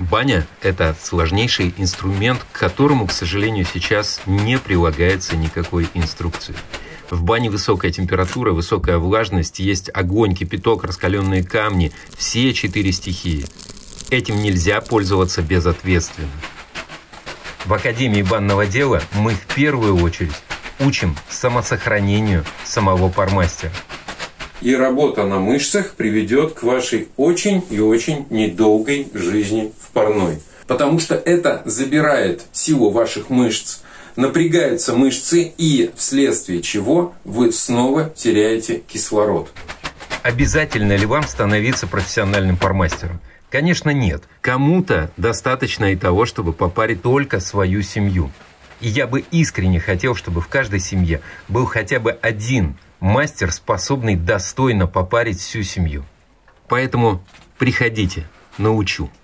Баня – это сложнейший инструмент, к которому, к сожалению, сейчас не прилагается никакой инструкции. В бане высокая температура, высокая влажность, есть огонь, кипяток, раскаленные камни – все 4 стихии. Этим нельзя пользоваться безответственно. В Академии банного дела мы в первую очередь учим самосохранению самого пармастера. И работа на мышцах приведет к вашей очень и очень недолгой жизни в парной. Потому что это забирает силу ваших мышц, напрягаются мышцы, и вследствие чего вы снова теряете кислород. Обязательно ли вам становиться профессиональным пармастером? Конечно, нет. Кому-то достаточно и того, чтобы попарить только свою семью. И я бы искренне хотел, чтобы в каждой семье был хотя бы один мастер, способный достойно попарить всю семью. Поэтому приходите, научу.